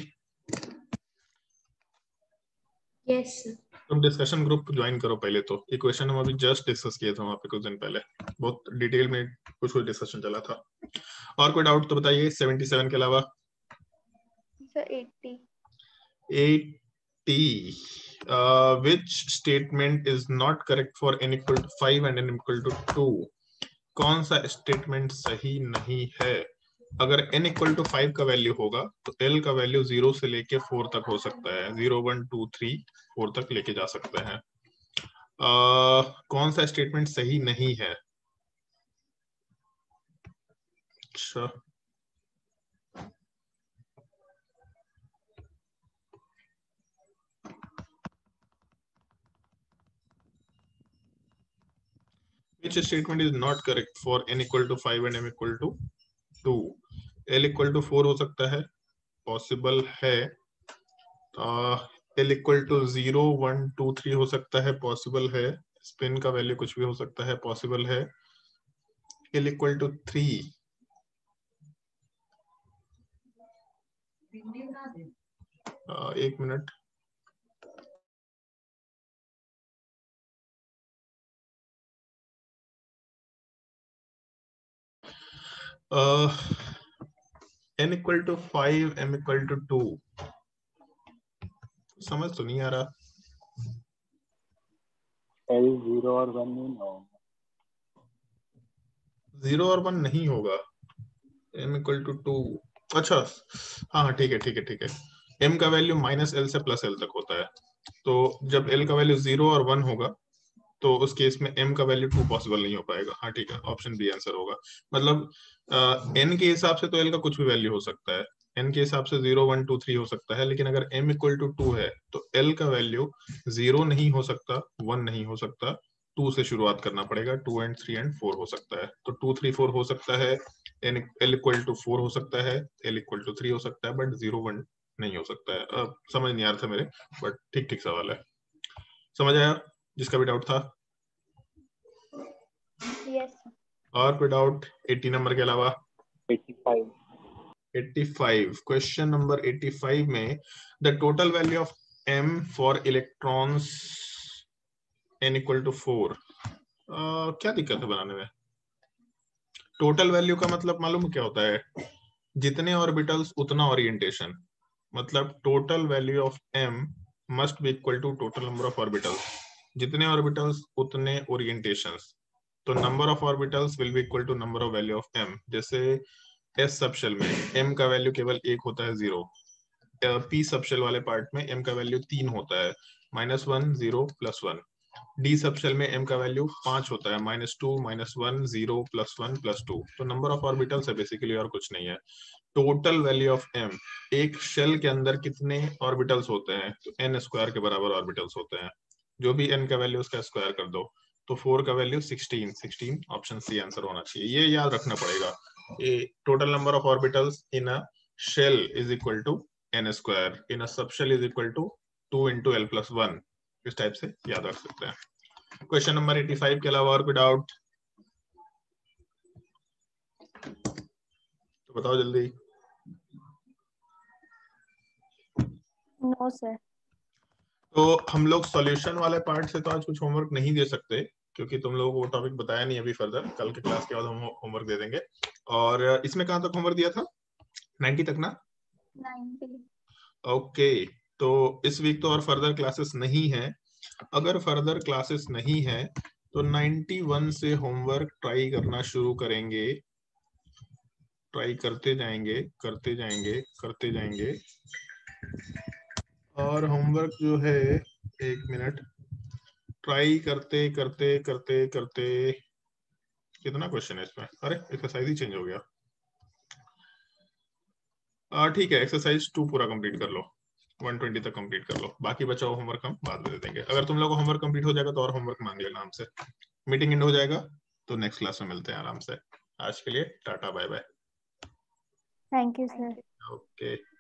Speaker 3: Yes sir.
Speaker 1: तुम डिस्कशन ग्रुप ज्वाइन करो पहले, तो ये क्वेश्चन हम अभी जस्ट डिस्कस किए थे वहां पे कुछ दिन पहले, बहुत डिटेल में कुछ कुछ डिस्कशन चला था। और कोई डाउट तो बताइए सेवेंटी सेवन के अलावा।
Speaker 2: Sir eighty
Speaker 1: eighty uh, which statement is not correct for n equal to five and n equal to two? कौन सा स्टेटमेंट सही नहीं है? अगर n इक्वल टू फाइव का वैल्यू होगा तो l का वैल्यू जीरो से लेके फोर तक हो सकता है, zero one two three four तक लेके जा सकते हैं। uh, कौन सा स्टेटमेंट सही नहीं है? अच्छा, which statement is not correct for n equal to five and m equal to two? l equal to four हो सकता है, पॉसिबल है। L equal to zero one two three हो सकता है, पॉसिबल है। स्पिन का वैल्यू कुछ भी हो सकता है, पॉसिबल है। एल इक्वल टू थ्री, एक minute, N equal to five, M equal to two, समझ तो नहीं आ रहा।
Speaker 4: एल जीरो और वन नहीं ना होगा।
Speaker 1: जीरो और वन नहीं होगा। m equal to two. अच्छा हाँ हाँ ठीक है ठीक है ठीक है। m का वैल्यू माइनस एल से प्लस एल तक होता है, तो जब l का वैल्यू जीरो और वन होगा तो उस केस में m का वैल्यू टू पॉसिबल नहीं हो पाएगा। हाँ ठीक है, ऑप्शन बी आंसर होगा। मतलब n के हिसाब से तो l का कुछ भी वैल्यू हो सकता है, n के हिसाब से जीरो वन टू थ्री हो सकता है, लेकिन अगर m इक्वल टू टू है तो l का वैल्यू जीरो नहीं हो सकता, वन नहीं हो सकता, टू से शुरुआत करना पड़ेगा। Two and three and four हो सकता है, तो टू थ्री फोर हो सकता है, N L equal to four हो सकता है, एल इक्वल टू थ्री हो सकता है, बट जीरो वन नहीं हो सकता है। अब समझ नहीं आ रहा था मेरे, बट ठीक ठीक सवाल है। समझ आया जिसका भी डाउट था?
Speaker 2: यस।
Speaker 1: और कोई डाउट अस्सी नंबर के अलावा?
Speaker 4: Eighty five.
Speaker 1: eighty-five, question number eighty-five में the total value of m for electrons n equal to four. क्या दिक्कत है बनाने में? टोटल वैल्यू का मतलब मालूम क्या होता है? जितने ऑर्बिटल्स उतना ओरिएंटेशन। मतलब total value of m must be equal to total number of orbitals. जितने ऑर्बिटल्स उतने ओरिएंटेशंस, तो number of orbitals will be equal to number of value of m। जैसे एस सबशेल में m का वैल्यू केवल एक होता है, जीरो। पी सबशेल वाले पार्ट में m का वैल्यू तीन होता है, minus one zero plus one. D subshell में m का वैल्यू पांच होता है, minus two minus one zero plus one plus two. तो नंबर ऑफ ऑर्बिटल्स है बेसिकली, और कुछ नहीं है। टोटल वैल्यू ऑफ m, एक शेल के अंदर कितने ऑर्बिटल्स होते हैं, तो n स्क्वायर के बराबर ऑर्बिटल्स होते हैं। जो भी n का वैल्यू उसका स्क्वायर कर दो, तो फोर का value sixteen. Sixteen option C answer होना चाहिए, ये याद रखना पड़ेगा। ये total number of orbitals in a shell is equal to n square, in a subshell is equal to two into L plus one. इस टाइप से याद रख सकते हैं। क्वेश्चन नंबर eighty-five के अलावा और कोई डाउट तो बताओ जल्दी।
Speaker 2: No sir.
Speaker 1: तो हम लोग सॉल्यूशन वाले पार्ट से तो आज कुछ होमवर्क नहीं दे सकते, क्योंकि तुम लोगों को वो टॉपिक बताया नहीं अभी। फर्दर कल के क्लास के बाद हम होमवर्क दे देंगे। और इसमें कहाँ तक होमवर्क दिया था? नाइंटी तक ना?
Speaker 2: नाइन्टी।
Speaker 1: ओके, तो इस वीक तो और फर्दर क्लासेस नहीं है। अगर फर्दर क्लासेस नहीं है तो इक्यानवे से होमवर्क ट्राई करना शुरू करेंगे। ट्राई करते जाएंगे करते जाएंगे करते जाएंगे। और होमवर्क जो है, एक मिनट, ट्राई करते करते करते करते कितना क्वेश्चन है इसमें? अरे एक्सरसाइज ही चेंज हो गया। ठीक है, एक्सरसाइज टू पूरा कंप्लीट कर लो, वन ट्वेंटी तक कंप्लीट कर लो। बाकी बचा हुआ होमवर्क हम बाद में दे देंगे। अगर तुम लोग को होमवर्क कंप्लीट हो जाएगा तो और होमवर्क मांग लेना हमसे। मीटिंग एंड हो जाएगा तो नेक्स्ट क्लास में मिलते हैं आराम से। आज के लिए tata bye bye.
Speaker 2: Thank you sir.
Speaker 1: Okay.